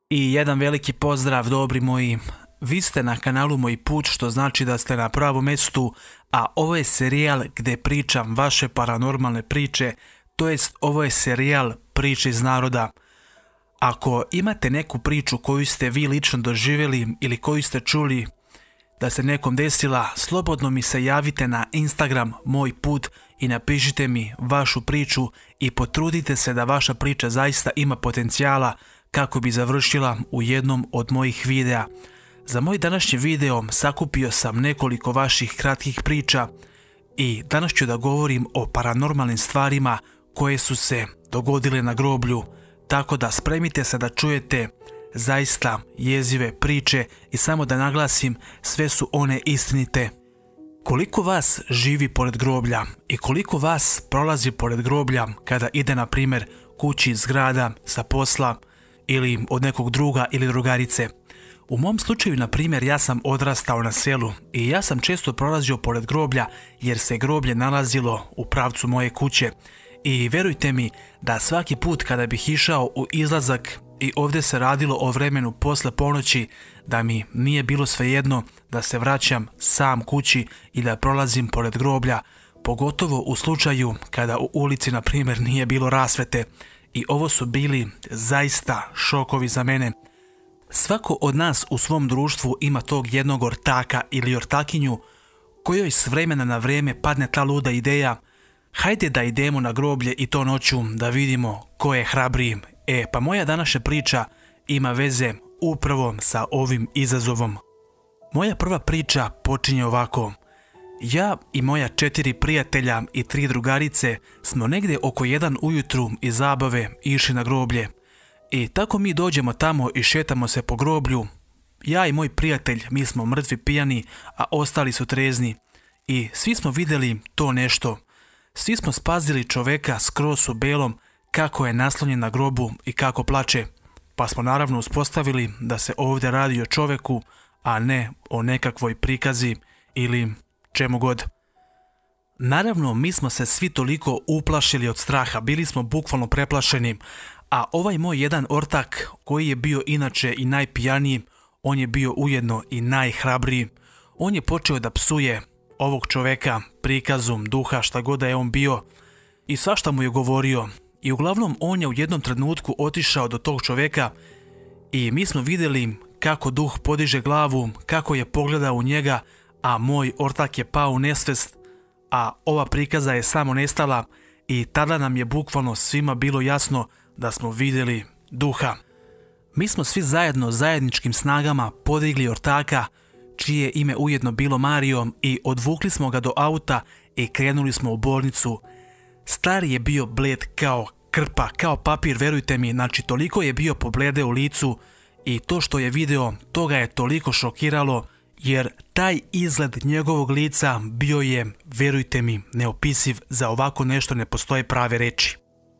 I jedan veliki pozdrav, dobri moji. Vi ste na kanalu Moj put, što znači da ste na pravom mjestu, a ovo je serijal gdje pričam vaše paranormalne priče, to jest ovo je serijal priče iz naroda. Ako imate neku priču koju ste vi lično doživjeli ili koju ste čuli da se nekom desila, slobodno mi se javite na Instagram Moj put i napišite mi vašu priču i potrudite se da vaša priča zaista ima potencijala kako bi završila u jednom od mojih videa. Za moj današnji video sakupio sam nekoliko vaših kratkih priča i danas ću da govorim o paranormalnim stvarima koje su se dogodile na groblju, tako da spremite se da čujete zaista jezive priče i samo da naglasim, sve su one istinite. Koliko vas živi pored groblja i koliko vas prolazi pored groblja kada ide na primjer kući iz grada, sa posla ili od nekog druga ili drugarice? U mom slučaju, na primjer, ja sam odrastao na selu i ja sam često prolazio pored groblja jer se groblje nalazilo u pravcu moje kuće. I vjerujte mi da svaki put kada bih išao u izlazak i ovdje se radilo o vremenu posle ponoći, da mi nije bilo svejedno da se vraćam sam kući i da prolazim pored groblja, pogotovo u slučaju kada u ulici, na primjer, nije bilo rasvete. I ovo su bili zaista šokovi za mene. Svako od nas u svom društvu ima tog jednog ortaka ili ortakinju kojoj s vremena na vrijeme padne ta luda ideja: hajde da idemo na groblje i to noću da vidimo ko je hrabriji. Pa moja današnja priča ima veze upravo sa ovim izazovom. Moja prva priča počinje ovako. Ja i moja 4 prijatelja i 3 drugarice smo negdje oko 1 ujutru iz zabave išli na groblje. I tako mi dođemo tamo i šetamo se po groblju. Ja i moj prijatelj, mi smo mrtvi pijani, a ostali su trezni. I svi smo vidjeli to nešto. Svi smo spazili čoveka skroz u belom kako je naslonjen na grobu i kako plače. Pa smo naravno uspostavili da se ovdje radi o čoveku, a ne o nekakvoj prikazi ili čemu god. Naravno, mi smo se svi toliko uplašili od straha, bili smo bukvalno preplašeni, a ovaj moj jedan ortak, koji je bio inače i najpijaniji, on je bio ujedno i najhrabriji. On je počeo da psuje ovog čoveka prikazom duha, šta god da je on bio, i svašta mu je govorio. I uglavnom on je u jednom trenutku otišao do tog čoveka i mi smo vidjeli kako duh podiže glavu, kako je pogledao u njega, a moj ortak je pao u nesvest, a ova prikaza je samo nestala i tada nam je bukvalno svima bilo jasno da smo vidjeli duha. Mi smo svi zajedno zajedničkim snagama podigli ortaka, čije ime ujedno bilo Mario, i odvukli smo ga do auta i krenuli smo u bolnicu. Stari je bio bled kao krpa, kao papir, verujte mi, znači toliko je bio pobledeo u licu i to što je video, to ga je toliko šokiralo, jer taj izgled njegovog lica bio je, verujte mi, neopisiv. Za ovako nešto ne postoje prave reči.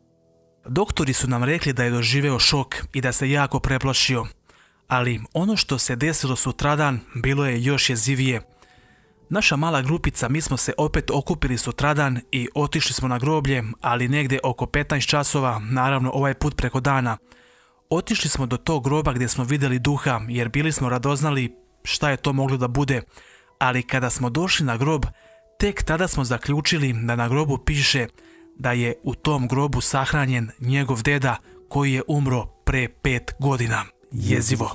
Doktori su nam rekli da je doživeo šok i da se jako preplašio, ali ono što se desilo sutradan bilo je još jezivije. Naša mala grupica, mi smo se opet okupili sutradan i otišli smo na groblje, ali negdje oko 15 časova, naravno ovaj put preko dana. Otišli smo do tog groba gdje smo vidjeli duha, jer bili smo radoznali šta je to moglo da bude, ali kada smo došli na grob, tek tada smo zaključili da na grobu piše da je u tom grobu sahranjen njegov deda koji je umro pre 5 godina. Jezivo.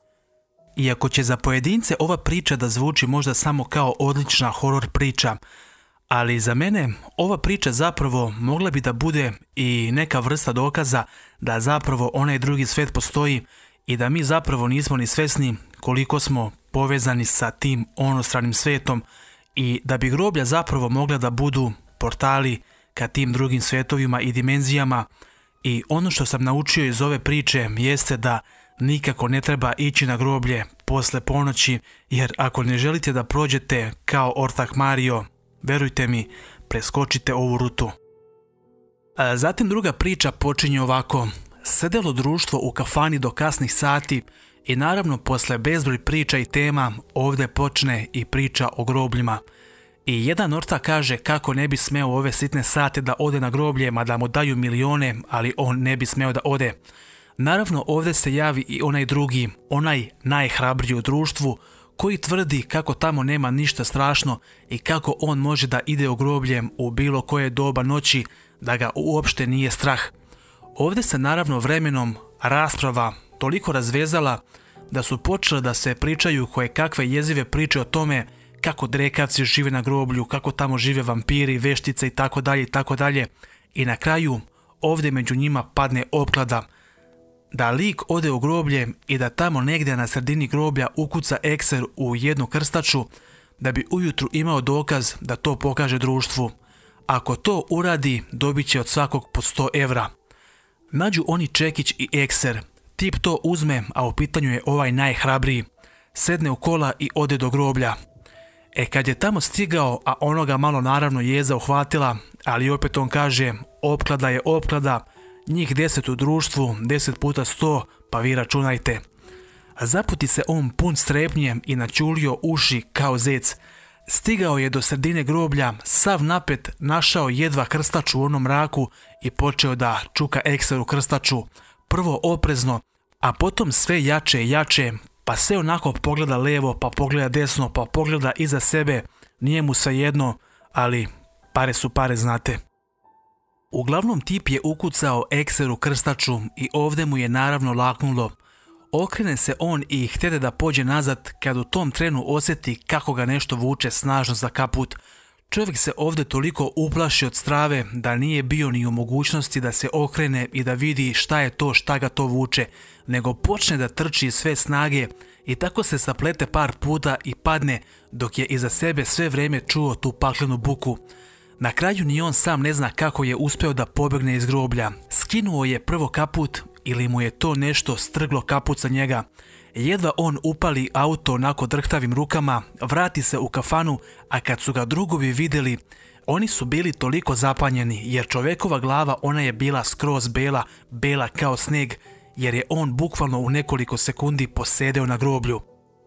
Iako će za pojedince ova priča da zvuči možda samo kao odlična horor priča, ali za mene ova priča zapravo mogla bi da bude i neka vrsta dokaza da zapravo onaj drugi svijet postoji i da mi zapravo nismo ni svjesni koliko smo povezani sa tim onostranim svijetom, i da bi groblja zapravo mogla da budu portali ka tim drugim svjetovima i dimenzijama. I ono što sam naučio iz ove priče jeste da nikako ne treba ići na groblje posle ponoći, jer ako ne želite da prođete kao ortak Mario, verujte mi, preskočite ovu rutu. Zatim druga priča počinje ovako. Sedelo društvo u kafani do kasnih sati i naravno posle bezbroj priča i tema ovdje počne i priča o grobljima. I jedan ortak kaže kako ne bi smeo ove sitne sate da ode na groblje, mada mu daju milione, ali on ne bi smeo da ode. Naravno ovdje se javi i onaj drugi, onaj najhrabriji u društvu, koji tvrdi kako tamo nema ništa strašno i kako on može da ide u groblje u bilo koje doba noći, da ga uopšte nije strah. Ovdje se naravno vremenom rasprava toliko razvezala da su počele da se pričaju koje kakve jezive priče o tome kako drekavci žive na groblju, kako tamo žive vampiri, veštice itd. I na kraju ovdje među njima padne opklada da lik ode u groblje i da tamo negdje na sredini groblja ukuca ekser u jednu krstaču da bi ujutru imao dokaz da to pokaže društvu. Ako to uradi, dobit će od svakog po 100 evra. Nađu oni čekić i ekser. Tip to uzme, a u pitanju je ovaj najhrabriji. Sedne u kola i ode do groblja. Kad je tamo stigao, a onoga malo naravno jeza uhvatila, ali opet on kaže, opklada je opklada, njih 10 u društvu, 10 puta 100, pa vi računajte. Zaputi se on pun strepnje i načulio uši kao zec. Stigao je do sredine groblja, sav napet, našao jedva krstaču u onom mraku i počeo da čuka ekser u krstaču. Prvo oprezno, a potom sve jače i jače, pa sve onako pogleda levo, pa pogleda desno, pa pogleda iza sebe. Nije mu svejedno, ali pare su pare, znate. Uglavnom tip je ukucao ekser u krstaču i ovdje mu je naravno laknulo. Okrene se on i htjede da pođe nazad kad u tom trenu osjeti kako ga nešto vuče snažno za kaput. Čovjek se ovdje toliko uplaši od strave da nije bio ni u mogućnosti da se okrene i da vidi šta je to šta ga to vuče, nego počne da trči sve snage i tako se saplete par puta i padne dok je iza sebe sve vrijeme čuo tu paklenu buku. Na kraju ni on sam ne zna kako je uspio da pobegne iz groblja. Skinuo je prvo kaput ili mu je to nešto strglo kaput sa njega. Jedva on upali auto onako drhtavim rukama, vrati se u kafanu, a kad su ga drugovi vidjeli, oni su bili toliko zapanjeni jer čovjekova glava ona je bila skroz bela, bela kao sneg, jer je on bukvalno u nekoliko sekundi posedeo na groblju.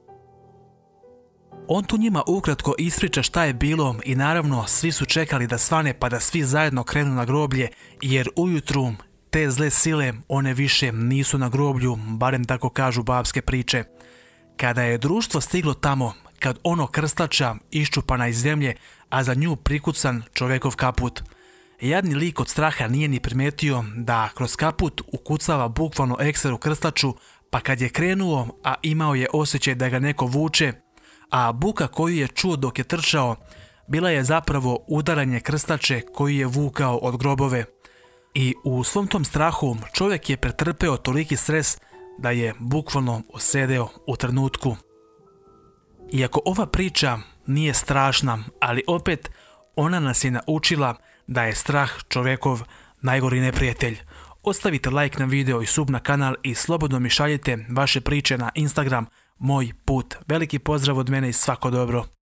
On tu njima ukratko ispriča šta je bilo i naravno svi su čekali da svane pa da svi zajedno krenu na groblje, jer ujutru te zle sile one više nisu na groblju, barem tako kažu babske priče. Kada je društvo stiglo tamo, kad ono krstača iščupana iz zemlje, a za nju prikucan čovjekov kaput. Jadni lik od straha nije ni primetio da kroz kaput ukucava bukvalno ekser u krstaču, pa kad je krenuo, a imao je osjećaj da ga neko vuče, a buka koju je čuo dok je trčao, bila je zapravo udaranje krstače koju je vukao od grobove. I u svom tom strahu čovjek je pretrpeo toliki stres da je bukvalno osedeo u trenutku. Iako ova priča nije strašna, ali opet ona nas je naučila da je strah čovjekov najgori neprijatelj. Ostavite like na video i sub na kanal i slobodno mi šaljite vaše priče na Instagram Moj put. Veliki pozdrav od mene i svako dobro.